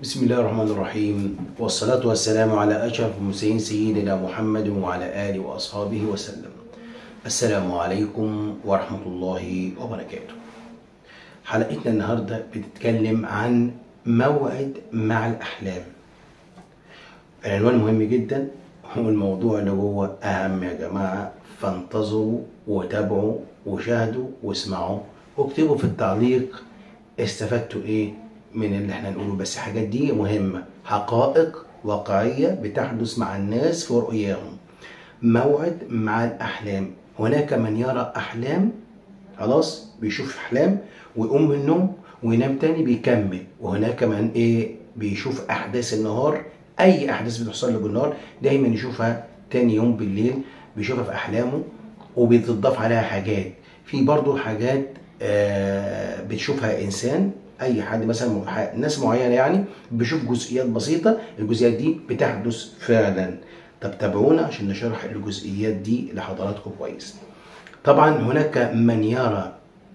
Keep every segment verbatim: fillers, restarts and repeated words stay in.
بسم الله الرحمن الرحيم، والصلاة والسلام على أشرف المرسلين سيدنا محمد وعلى آله وأصحابه وسلم. السلام عليكم ورحمة الله وبركاته. حلقتنا النهاردة بتتكلم عن موعد مع الأحلام. العنوان مهم جدا، هو الموضوع اللي هو أهم يا جماعة، فانتظروا وتابعوا وشاهدوا واسمعوا واكتبوا في التعليق استفدتوا ايه من اللي احنا نقوله. بس الحاجات دي مهمة، حقائق واقعية بتحدث مع الناس في رؤياهم. موعد مع الأحلام، هناك من يرى أحلام خلاص بيشوف أحلام ويقوم من النوم وينام تاني بيكمل، وهناك من ايه بيشوف أحداث النهار، أي أحداث بتحصل له بالنهار دايما يشوفها تاني يوم بالليل، بيشوفها في أحلامه وبيتضاف عليها حاجات. في برضو حاجات آه بتشوفها إنسان، اي حد مثلا ناس معينه يعني بيشوف جزئيات بسيطه، الجزئيات دي بتحدث فعلا. طب تابعونا عشان نشرح الجزئيات دي لحضراتكم كويس. طبعا هناك من يرى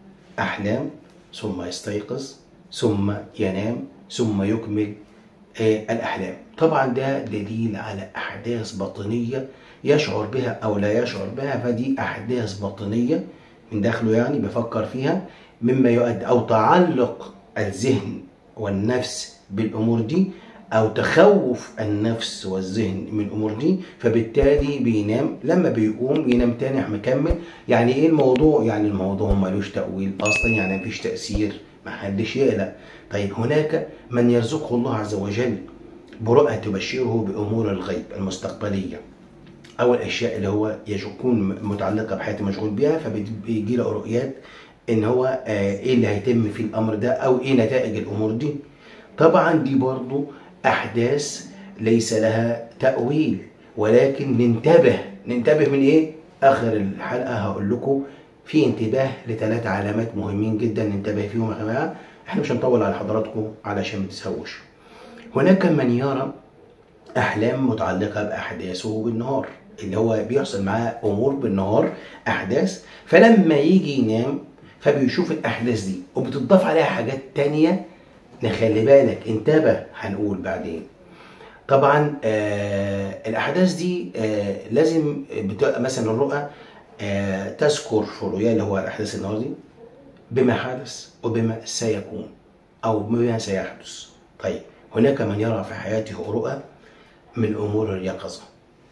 احلام ثم يستيقظ ثم ينام ثم يكمل آه الاحلام. طبعا ده دليل على احداث باطنيه يشعر بها او لا يشعر بها، فدي احداث باطنيه من داخله يعني بيفكر فيها، مما يؤدي او تعلق الذهن والنفس بالامور دي، او تخوف النفس والذهن من الامور دي، فبالتالي بينام. لما بيقوم ينام تاني مكمل. يعني ايه الموضوع؟ يعني الموضوع ملوش تأويل اصلا، يعني مفيش تأثير، محدش يقلق. طيب هناك من يرزقه الله عز وجل برؤى تبشره بامور الغيب المستقبليه، او الاشياء اللي هو يكون متعلقه بحياته مشغول بيها، فبيجي له رؤيات ان هو ايه اللي هيتم في الامر ده او ايه نتائج الامور دي. طبعا دي برضو احداث ليس لها تأويل، ولكن ننتبه ننتبه من ايه؟ اخر الحلقه هقول لكم في انتباه لثلاث علامات مهمين جدا ننتبه فيهم يا جماعه، احنا مش هنطول على حضراتكم علشان ما تسهوش. هناك من يرى احلام متعلقه باحداثه بالنهار، اللي هو بيحصل معاه امور بالنهار احداث، فلما يجي ينام فبيشوف الاحداث دي وبتضاف عليها حاجات تانية. نخلي بالك، انتبه، هنقول بعدين. طبعا آه الاحداث دي آه لازم بتبقى مثلا الرؤى آه تذكر في الرؤيا اللي هو الاحداث النهار دي بما حدث وبما سيكون او بما سيحدث. طيب هناك من يرى في حياته رؤى من امور اليقظه،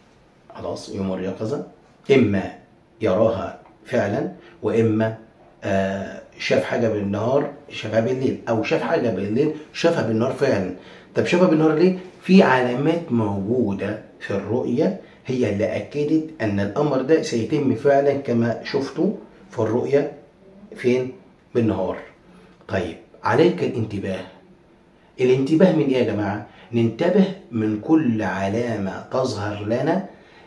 خلاص امور اليقظه اما يراها فعلا، واما آه شاف حاجه بالنهار شافها بالليل، او شاف حاجه بالليل شافها بالنهار فعلا. طب شافها بالنهار ليه؟ في علامات موجوده في الرؤيه هي اللي اكدت ان الامر ده سيتم فعلا كما شفته في الرؤيه فين؟ بالنهار. طيب عليك الانتباه. الانتباه من ايه يا جماعه؟ ننتبه من كل علامه تظهر لنا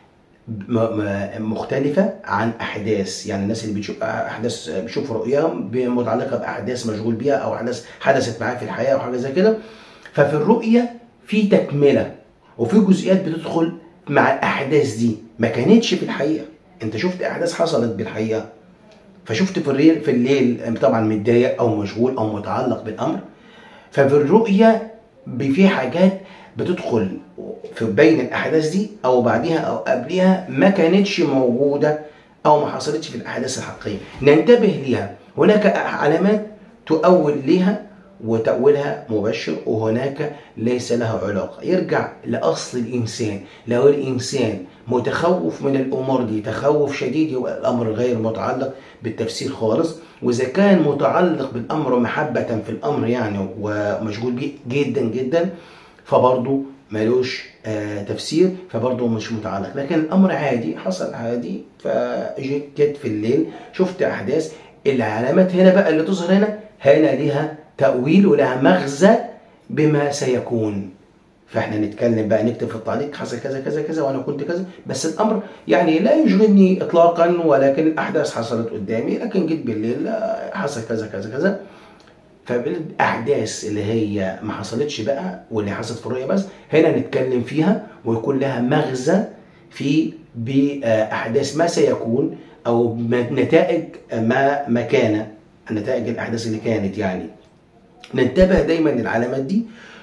مختلفة عن أحداث، يعني الناس اللي بتشوف أحداث بيشوفوا رؤياهم متعلقة بأحداث مشغول بيها أو أحداث حدثت معاه في الحياة أو حاجة زي كده. ففي الرؤية في تكملة وفي جزئيات بتدخل مع الأحداث دي ما كانتش في الحقيقة. أنت شفت أحداث حصلت بالحقيقة، فشفت في الليل في الليل طبعا متضايق أو مشغول أو متعلق بالأمر، ففي الرؤية في حاجات بتدخل في بين الاحداث دي او بعدها او قبلها ما كانتش موجوده او ما حصلتش في الاحداث الحقيقيه، ننتبه ليها. هناك علامات تؤول ليها وتأويلها مبشر، وهناك ليس لها علاقه. يرجع لاصل الانسان، لو الانسان متخوف من الامور دي تخوف شديد يبقى الامر غير متعلق بالتفسير خالص، واذا كان متعلق بالامر محبه في الامر يعني ومشغول بيه جدا جدا فبرضه ملوش آه تفسير، فبرضه مش متعلق. لكن الامر عادي حصل عادي، فجيت في الليل شفت احداث، العلامات هنا بقى اللي تظهر هنا هنا ليها تأويل ولها مغزى بما سيكون. فاحنا نتكلم بقى نكتب في التعليق حصل كذا كذا كذا وانا كنت كذا، بس الامر يعني لا يشغلني اطلاقا، ولكن الاحداث حصلت قدامي، لكن جيت بالليل حصل كذا كذا كذا. فالاحداث اللي هي ما حصلتش بقى واللي حصلت في الرؤيه بس هنا نتكلم فيها ويكون لها مغزى في باحداث ما سيكون او نتائج ما ما كان، نتائج الاحداث اللي كانت. يعني ننتبه دايما للعلامات دي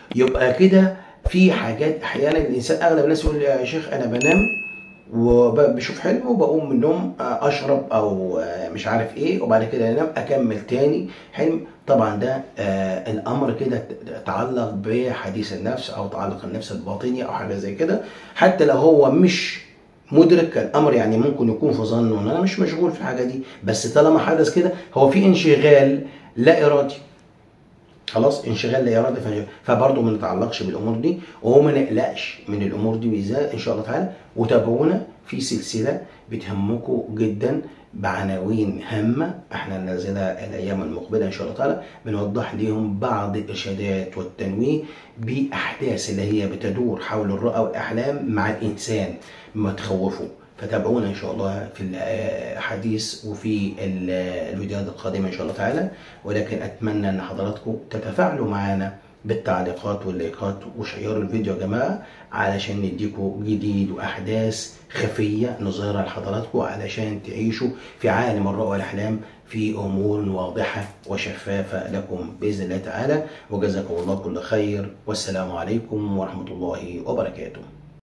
يبقى كده في حاجات احيانا الانسان، اغلب الناس يقول يا شيخ انا بنام وبشوف حلم وبقوم من النوم اشرب او مش عارف ايه وبعد كده انام اكمل تاني حلم. طبعا ده آه الامر كده تعلق بحديث النفس او تعلق النفس الباطني او حاجه زي كده، حتى لو هو مش مدرك الامر، يعني ممكن يكون في ظنه ان انا مش مشغول في الحاجه دي، بس طالما حدث كده هو في انشغال لا ارادي، خلاص انشغال لا ارادي، فبرضه ما نتعلقش بالامور دي وما نقلقش من الامور دي بالذات ان شاء الله تعالى. وتابعونا في سلسله بتهمكم جدا بعناوين هامه احنا ننزلها الايام المقبله ان شاء الله تعالى، بنوضح ليهم بعض الارشادات والتنويه باحداث اللي هي بتدور حول الرؤى والاحلام مع الانسان ما تخوفوا. فتابعونا ان شاء الله في الحديث وفي الفيديوهات القادمه ان شاء الله تعالى، ولكن اتمنى ان حضراتكم تتفاعلوا معنا بالتعليقات واللايكات وشيروا الفيديو يا جماعه علشان نديكم جديد واحداث خفيه نظهرها لحضراتكم علشان تعيشوا في عالم الرؤى والاحلام في امور واضحه وشفافه لكم باذن الله تعالى. وجزاكم الله كل خير، والسلام عليكم ورحمه الله وبركاته.